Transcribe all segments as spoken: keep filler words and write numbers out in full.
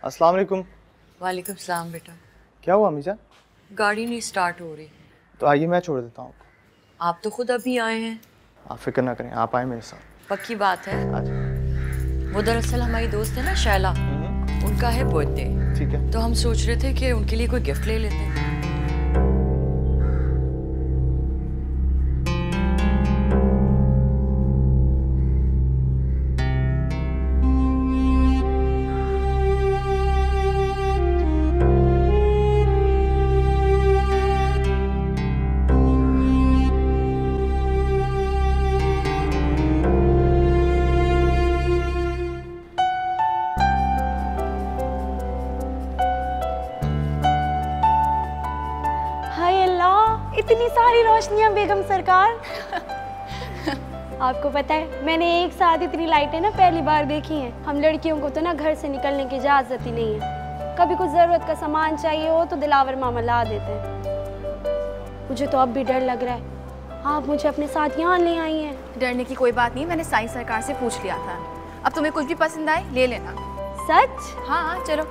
अस्सलाम वालेकुम। वालेकुम सलाम बेटा। क्या हुआ अम्मी जान? गाड़ी नहीं स्टार्ट हो रही। तो आइए मैं छोड़ देता हूँ। आप तो खुद अभी आए हैं। आप फिक्र ना करें, आप आए मेरे साथ। पक्की बात है। आज वो दरअसल हमारी दोस्त है ना शैला, उनका है बर्थडे। ठीक है। तो हम सोच रहे थे कि उनके लिए कोई गिफ्ट ले लेते हैं। इतनी सारी रोशनियां बेगम सरकार। आपको पता है मैंने एक साथ इतनी लाइटें ना पहली बार देखी हैं। हम लड़कियों को तो ना घर से निकलने की इजाजत ही नहीं है। कभी कुछ जरूरत का सामान चाहिए हो तो दिलावर मामा ला देते हैं। मुझे तो अब भी डर लग रहा है, आप मुझे अपने साथ यहाँ ले आई हैं। डरने की कोई बात नहीं, मैंने साईं सरकार से पूछ लिया था। अब तुम्हें कुछ भी पसंद आए ले लेना। सच? हाँ हाँ चलो।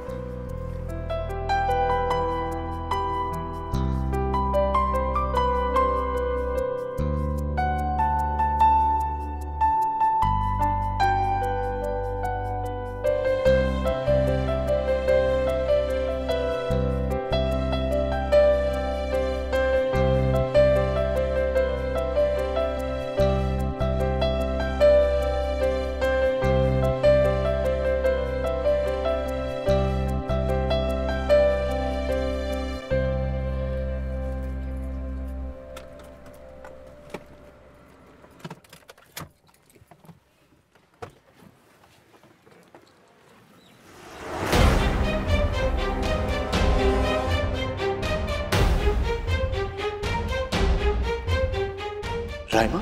राइमा,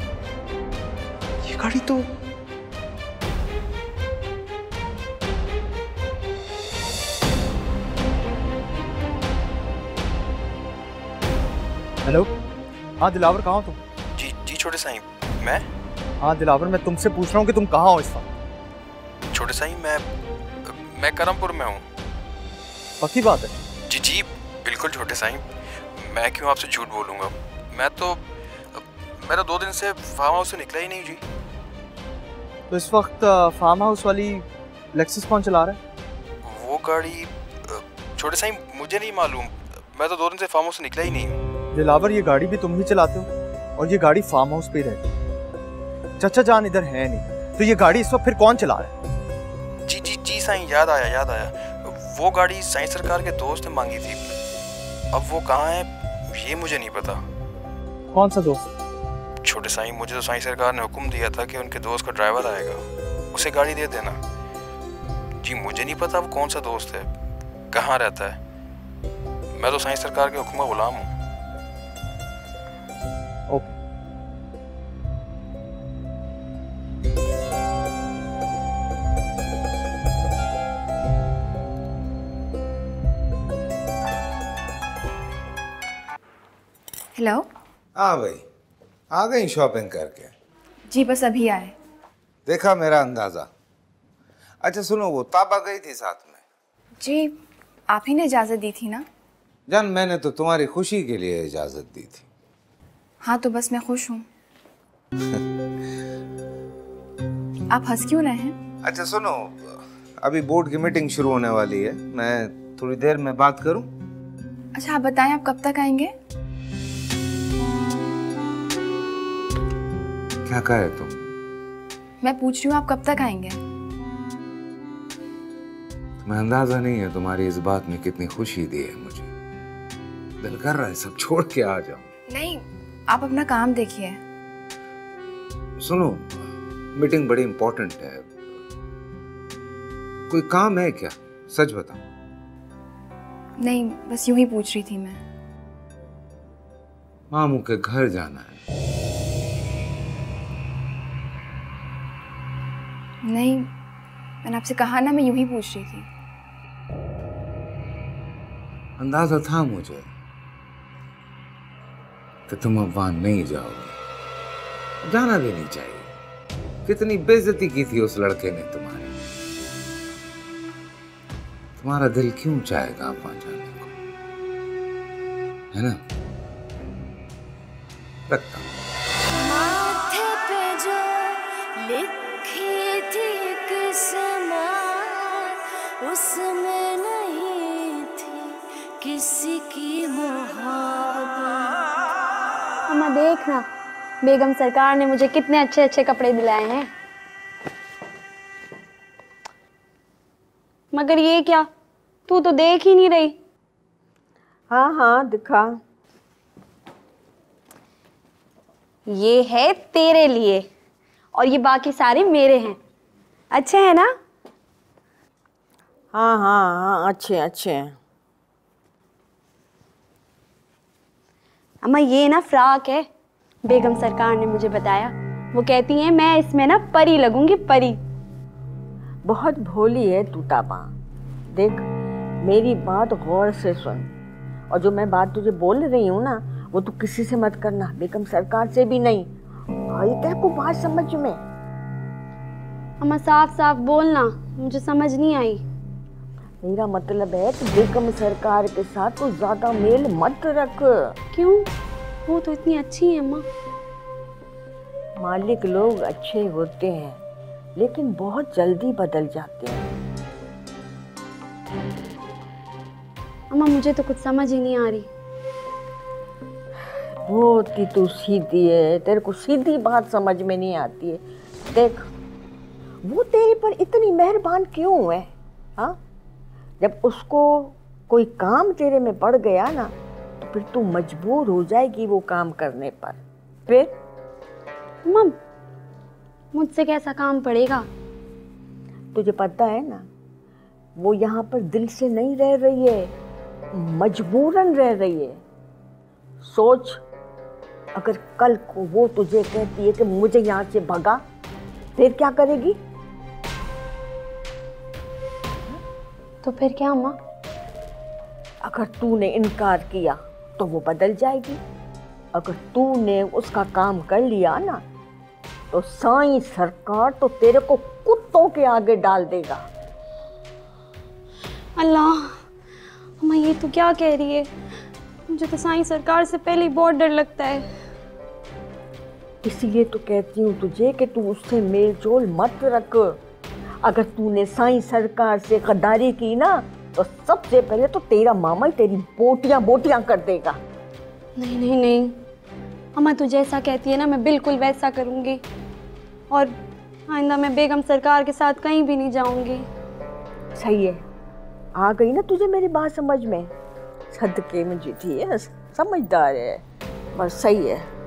ये गाड़ी तो हेलो। हाँ दिलावर, कहाँ हो तुम? जी जी छोटे साईं, मैं हाँ दिलावर, मैं तुमसे पूछ रहा हूँ कि तुम कहाँ हो इस वक्त? छोटे साईं मैं मैं करमपुर में हूँ। पक्की बात है? जी जी बिल्कुल छोटे साईं, मैं क्यों आपसे झूठ बोलूँगा। मैं तो मेरा दो दिन से फार्म हाउस से निकला ही नहीं जी। तो इस वक्त फार्म हाउस वाली लेक्सस कौन चला रहा है? वो गाड़ी छोटे साईं मुझे नहीं मालूम, मैं तो दो दिन से फार्म हाउस से निकला ही नहीं हूँ। दिलावर, ये गाड़ी भी तुम ही चलाते हो और ये गाड़ी फार्म हाउस पे रहती है। चाचा जान इधर है नहीं, तो ये गाड़ी इस वक्त फिर कौन चला रहा है? जी जी जी साईं, याद आया याद आया वो गाड़ी साईं सरकार के दोस्त ने मांगी थी। अब वो कहाँ है ये मुझे नहीं पता। कौन सा दोस्त? छोटे साईं, मुझे तो साईं सरकार ने हुक्म दिया था कि उनके दोस्त का ड्राइवर आएगा, उसे गाड़ी दे देना। जी मुझे नहीं पता वो कौन सा दोस्त है, कहाँ रहता है। मैं तो साईं सरकार के हुक्म का गुलाम हूँ। ओके। हेलो। हाँ भाई, आ गई शॉपिंग करके? जी बस अभी आए। देखा मेरा अंदाजा। अच्छा सुनो, वो ताबा गई थी साथ में? जी आप ही ने इजाज़त दी थी ना? जान, मैंने तो तुम्हारी खुशी के लिए इजाज़त दी थी। हाँ तो बस मैं खुश हूँ। आप हंस क्यों रहे हैं? अच्छा सुनो, अभी बोर्ड की मीटिंग शुरू होने वाली है, मैं थोड़ी देर में बात करूँ? अच्छा आप बताएं, आप कब तक आएंगे? क्या कहे तुम? मैं पूछ रही हूँ आप कब तक आएंगे? तुम्हें अंदाजा नहीं है तुम्हारी इस बात में कितनी खुशी दी है मुझे। दिल कर रहा है सब छोड़ के आ जाऊं। नहीं, आप अपना काम देखिए। सुनो, मीटिंग बड़ी इंपॉर्टेंट है। कोई काम है क्या? सच बताओ। नहीं, बस यूं ही पूछ रही थी मैं। मामू के घर जाना है। नहीं, मैंने आपसे कहा ना, मैं यूं ही पूछ रही थी। अंदाजा था मुझे कि तुम अब वहां नहीं जाओगे। जाना भी नहीं चाहिए। कितनी बेइज्जती की थी उस लड़के ने तुम्हारी। तुम्हारा दिल क्यों चाहेगा वहां जाने को, है ना? रखता माथे पे जो लिखी थी किस्मत उसमें नहीं थी किसी की मोहब्बत। अम्मा देखना, बेगम सरकार ने मुझे कितने अच्छे अच्छे कपड़े दिलाए हैं। मगर ये क्या, तू तो देख ही नहीं रही। हाँ हाँ दिखा। ये है तेरे लिए और ये बाकी सारे मेरे हैं। अच्छे हैं ना? हाँ हाँ हाँ अच्छे अच्छे हैं। अम्मा ये ना फ्रॉक है, बेगम सरकार ने मुझे बताया। वो कहती हैं मैं इसमें ना परी लगूंगी, परी। बहुत भोली है तू ताबा। देख मेरी बात गौर से सुन, और जो मैं बात तुझे बोल रही हूँ ना वो तू किसी से मत करना, बेगम सरकार से भी नहीं। आई तेरे को बात समझ में? अम्मा साफ साफ बोलना, मुझे समझ नहीं आई। मेरा मतलब है कि बेगम सरकार के साथ तो ज्यादा मेल मत रख। क्यों? वो तो इतनी अच्छी है अम्मा। मालिक लोग अच्छे होते हैं लेकिन बहुत जल्दी बदल जाते हैं। अम्मा मुझे तो कुछ समझ ही नहीं आ रही। बहुत ही तू सीधी है, तेरे को सीधी बात समझ में नहीं आती है। देख वो तेरे पर इतनी मेहरबान क्यों है? हाँ, जब उसको कोई काम तेरे में पड़ गया ना तो फिर तू मजबूर हो जाएगी वो काम करने पर। फिर अम्मा मुझसे कैसा काम पड़ेगा? तुझे पता है ना वो यहाँ पर दिल से नहीं रह रही है, मजबूरन रह रही है। सोच अगर कल को वो तुझे कहती है कि मुझे यहाँ से भगा, फिर क्या करेगी? तो फिर क्या अम्मा? अगर तूने इनकार किया तो वो बदल जाएगी। अगर तूने उसका काम कर लिया ना तो साईं सरकार तो तेरे को कुत्तों के आगे डाल देगा। अल्लाह, अम्मा ये तो क्या कह रही है? मुझे तो साईं सरकार से पहले ही बहुत डर लगता है। इसलिए तो कहती हूँ तुझे कि तू उससे मेल जोल मत रख। अगर तूने साईं सरकार से गद्दारी की ना तो सबसे पहले तो तेरा मामा ही तेरी बोटियां बोटियां कर देगा। नहीं नहीं नहीं अम्मा, तू जैसा कहती है ना मैं बिल्कुल वैसा करूँगी, और आइंदा मैं बेगम सरकार के साथ कहीं भी नहीं जाऊँगी। सही है, आ गई ना तुझे मेरी बात समझ में? सदके में जीती है, समझदार है, बस सही है।